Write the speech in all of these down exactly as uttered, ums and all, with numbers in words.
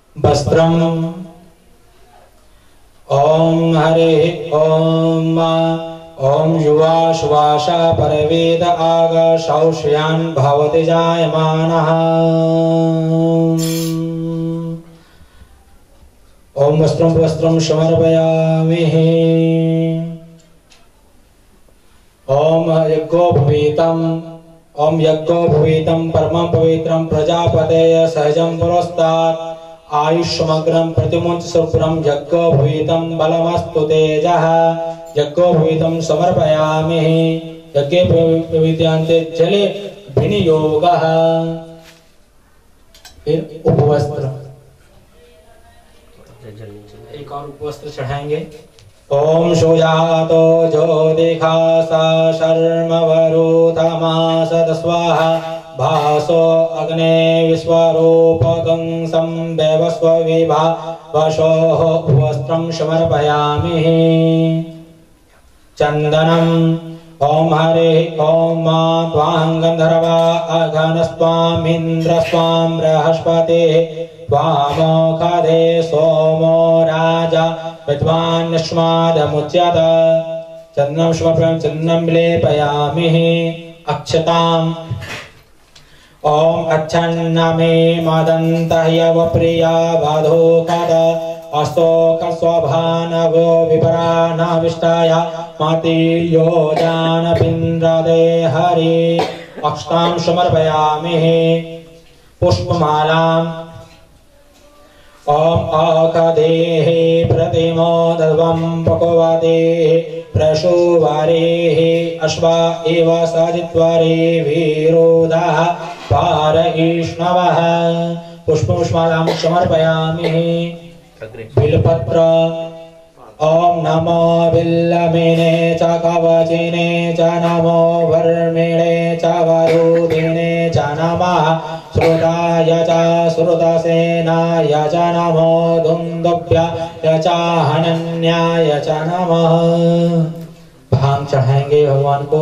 वस्त्रम् ओम हरे ओम ओम युवा श्वास परवेद आग शौष्यान् भवति जायमानः। ओम वस्त्रं वस्त्रं समर्पयामि। ओम यज्ञो भवेतं ओम यज्ञो भवेतं परमं पवित्रं प्रजापतेय सहजं पुरस्तात् आयुष्मग्रं प्रतिमुञ्च शुभ्रं यज्ञो भवेतं बलमस्तु तेजः यज्ञो भवेतं समर्पयामि। यज्ञे भवेत्यान्ते जले विनियोगः। फिर उपवस्त्र, एक और उपवस्त्र चढ़ाएंगे। ओम सुजातो ज्योतिखा सा शर्म वरुतमासद स्वाहा भासो अग्ने विश्वरूपकं संवेवस्व विभा वशोः वस्त्रं समर्पयामि। चंदनम् ओम हरे ओम त्वां गन्धर्वा अघनस्त्वामिन्द्र स्वां बृहस्पतिः त्वामोखदे सोमो राजा विद्वान्नस्मादमुच्यत। चन्दनं समर्पयामि चन्दनं लेपयामि। अक्षताम् ओम अच्छन्नमे मदन्तः यवप्रिया वधूकद अस्तोकस्वभानवो विपरानाविष्टाय मातीर्यो जानपिन्द्रदे हरि। अक्षतां समर्पयामि। पुष्पमालाम् ओम आकदेः प्रतिमोदध्वं पक्वदेः प्रशुवारेः अश्वा एव सजित्वरे वीरोधः पारईष्णवः। पुष्पपुष्पमालां समर्पयामि। बिल्वपत्र ओम नमो बिल्लमेने च कवचिने च नमो वर्मिणे च वरुदिने च नमः श्रुताय च श्रुतसेनाय च नमो दुन्दुभ्याय च हनन्याय च नमः। भांग चढ़ाएंगे भगवान को।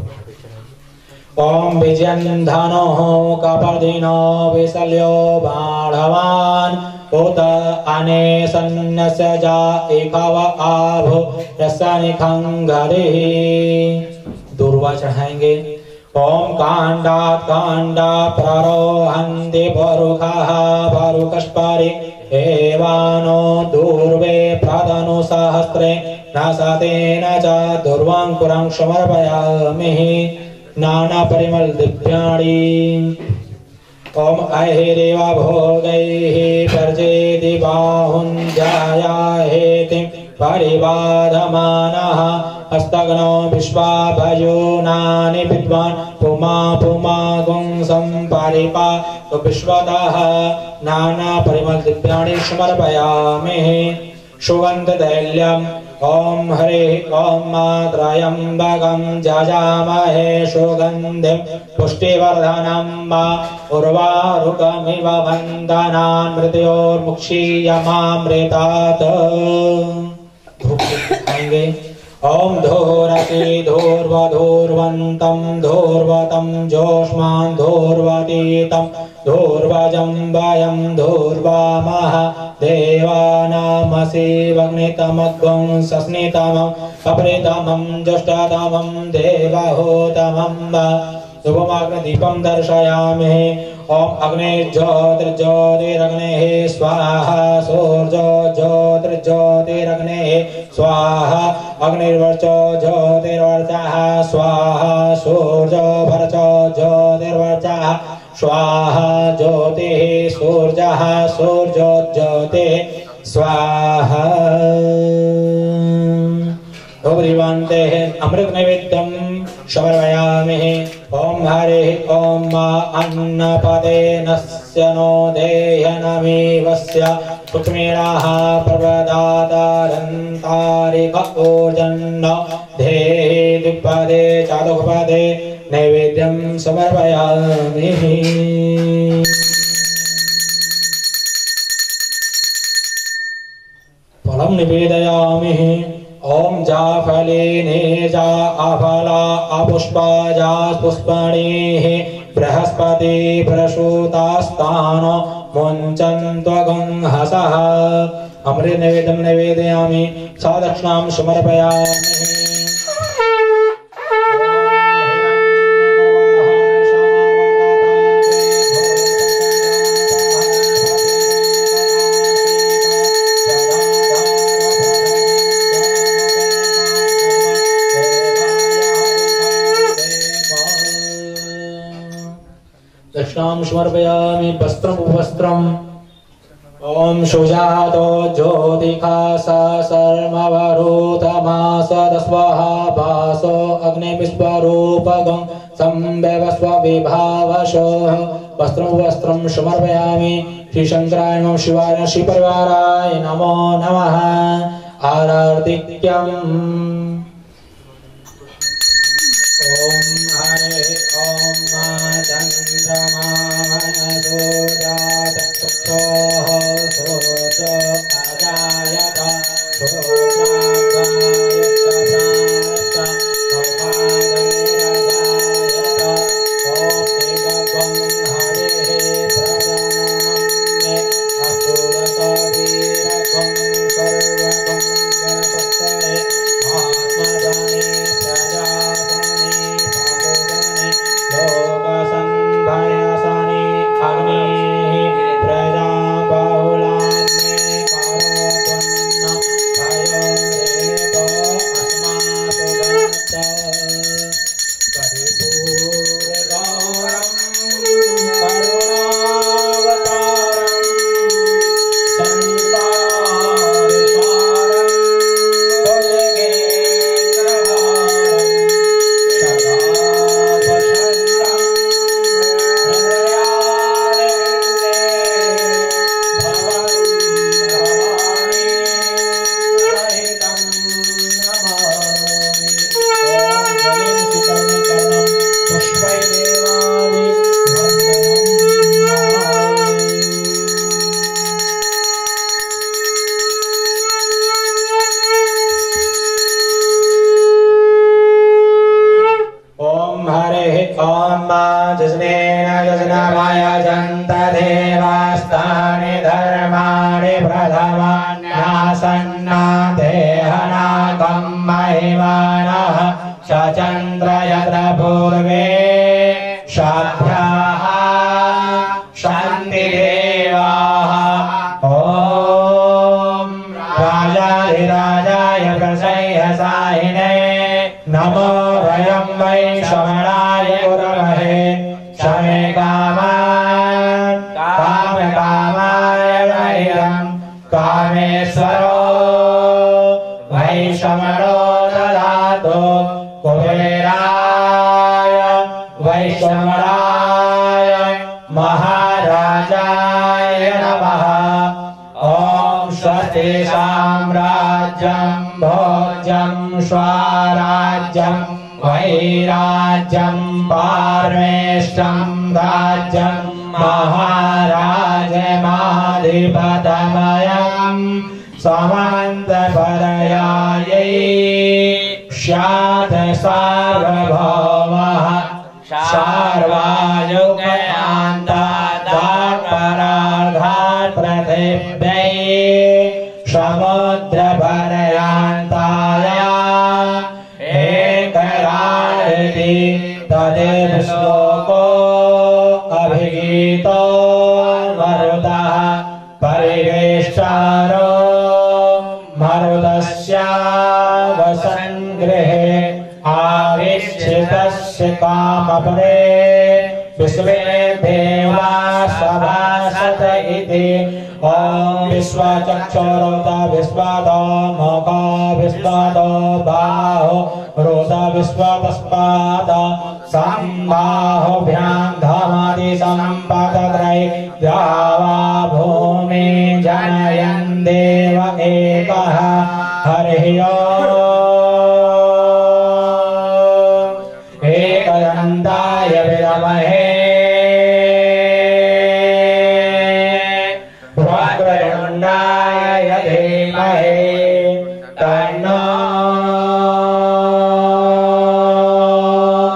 ओम विजयन्धनो कपर्दिनो विशल्यो बाढ़वान् उत अने सन्नस्य जा एकाव आभो रसनिखंगरिः। दुर्वा चढ़ाएंगे। ओम कांडात् कांडा प्ररोहन्ति बरुखाः बरुकस्परि एवानो दुर्वे प्रदनु सहस्रे न सतेन च दुर्वांकुरं समर्पयामि। नाना परिमल दिव्याणि ओम अहिरेव भोगैः पर्जेति बाहुञ्जाया हेतिं परिबाधमानः हस्तग्नो विश्वाभयोनानि विद्वान् पुमा पुमा गुंसं परिपा विश्वतः नाना परिमल दिव्याणि समर्पयामि। सुगन्धदैल्यम् ओम हरे ओम त्र्यम्बकं जजामहे सुगन्धिं पुष्टिवर्धनं मा उर्वारुकमिव बन्धनान् मृत्योर्मुक्षीयमामृतात्। ओम धूरति धूर्वधूर्वन्तं धूर्वतं जोष्मान् धूर्वतीतं धूर्वजं वयं धूर्वामः देवानामसीवग्नितमग्वं सस्नितमं कप्रितमं जुष्टतमं देवहूतमं वा शुभमाग्निदीपं दर्शयामि। ओम अग्निर्ज्योतिर्ज्योतिरग्नेः स्वाहा सूर्यो ज्योतिर्ज्योतिरग्नेः स्वाहा अग्निर्वर्चो ज्योतिर्वर्चः स्वाहा सूर्यो वर्चो ज्योतिर्वर्चः स्वाहा ज्योतिः सूर्यः सूर्यो ज्योतिः स्वाहा। भगवन्तेः अमृत नैवेद्यं समर्पयामि। ओम हरे ओम अन्नपदे नस्य नो देहनमेवस्य पुष्मेणाः प्रवदातारन्तारिक ओजन्न देहे द्विपदे चातुर्पदे नैवेद्यं समर्पयामि। फलं निवेदयामि। ओम जाफलिने जा अफला अपुष्पा जा पुष्पणेः बृहस्पति प्रसूतास्तानो मुञ्चन्त्वगं हसः अमृत नैवेद्यं निवेदयामि सा दक्षिणां समर्पयामि। दक्षिणां समर्पयामि वस्त्रं वस्त्रम् ओम सुजातो ज्योतिका सर्मवरूतमास दस्वाहा भासो अग्निविश्वरूपगं संवेवस्व विभावशो वस्त्रं वस्त्रं समर्पयामि श्री शंकराय नमः शिवाय श्री परिवाराय नमो नमः आरतिक्यम् ओम हरे ओम चंद्रमा मनसोजात चक्षुः सोचो अजायत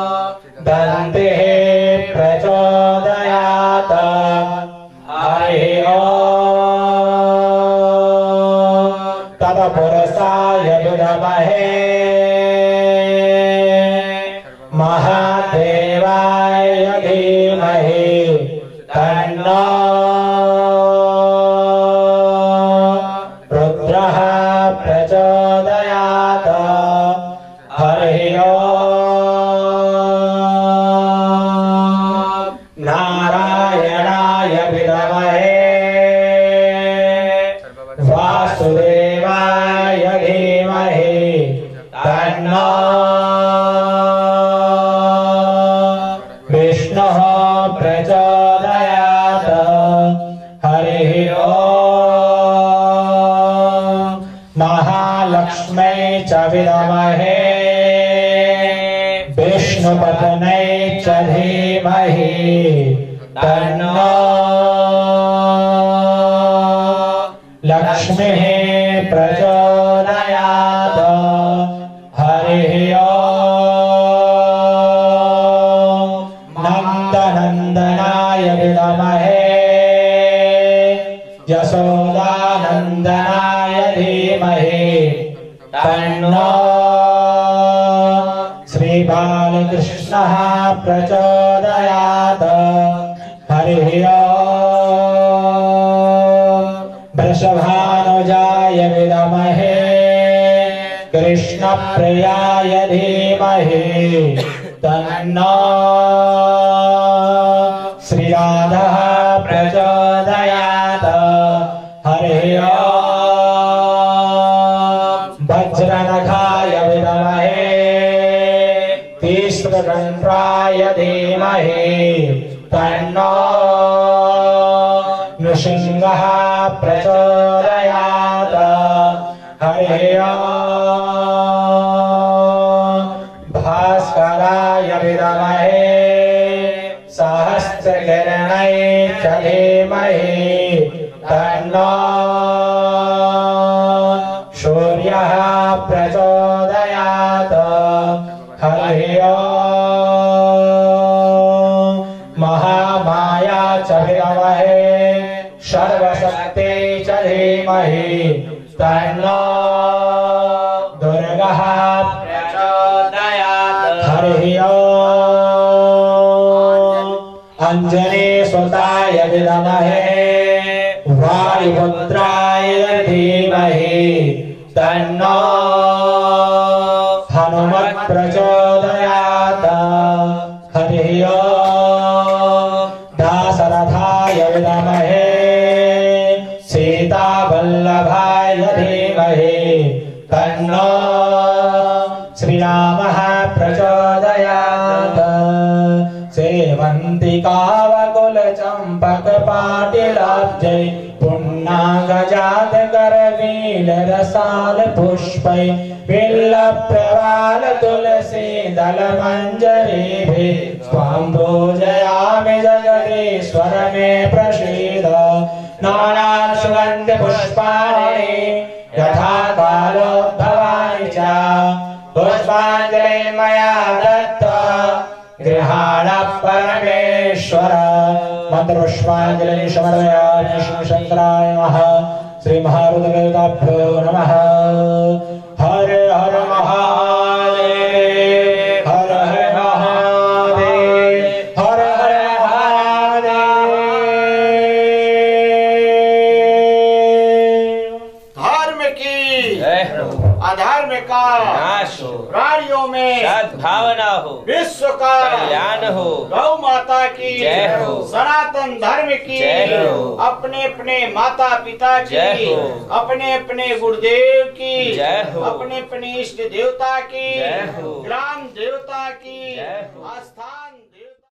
Hare तत्पुरुषाय विद्महे महादेवाय धीमहि तन्नो रुद्रः प्रचोदयात्। हरिः ओम् नारायणाय विद्महे वासुदेवाय धीमहि तन्नो विष्णुः प्रचोदयात्। हरिः ओम् महालक्ष्मै च विद्महे विष्णुपत्न्यै च धीमहि तन्नो लक्ष्मीः प्रचोदयात्। हरिः ओम् नन्दनन्दनाय विद्महे यशोदानन्दनाय धीमहि तन्नो श्रीबालकृष्णः प्रचोदयात्। हरिः ओम् वृषभानुजाय विद्महे कृष्णप्रियाय धीमहि तन्नो श्रीराधः प्रचोदयात्। हरिः ओम् वज्रनखाय विद्महे तीस्रदंष्ट्राय धीमहि तन्नो नृसिंहः प्रचोदयात्। हरिः ओम् भास्कराय विद्महे सहस्रकिरणै च धीमहि तन्नो सूर्यः प्रचोदयात्। हरिः ओम् महामाया च विद्महे सर्वशक्ति च धीमहि तन्नो दुर्गः प्रचोदयात्। हरिः ओम् अंजनीसुताय विद्महे वायुपुत्राय धीमहि तन्नो हनुमत् प्रचोदयात्। हरिः ओम् दाशरथाय विद्महे सीतावल्लभाय धीमहि तन्नो श्रीरामः प्रचोदयात्। सेवन्तिकावकुलचम्पकपाटिलाब्जै पुण्णागजातकरवीलरसाल पुष्पै विल्लप्रवाल तुलसीदलमञ्जरीभिः स्वां पूजयामि जगदीश्वर मे प्रसीद। नानान् सुगन्धपुष्पाणि यथा कालोद्भवानि च पुष्पाञ्जलिं मया दत्त्वा गृहाण परमेश्वर। मंत्रपुष्पाञ्जलिं समर्पयामि शिवशङ्कराय नमः। श्री महारुद्रदेवताभ्यो नमः। हर हर महादेव हर हर महादेव हर हर महादेव। धर्म की अधर्म का नाश हो, प्राणियों में सद्भावना हो, विश्व का कल्याण हो, गौ माता की जय हो, सनातन धर्म की जय हो, अपने अपने माता पिता की, अपने अपने गुरुदेव की जय हो, अपने अपने इष्ट देवता की जय हो, ग्राम देवता की जय हो।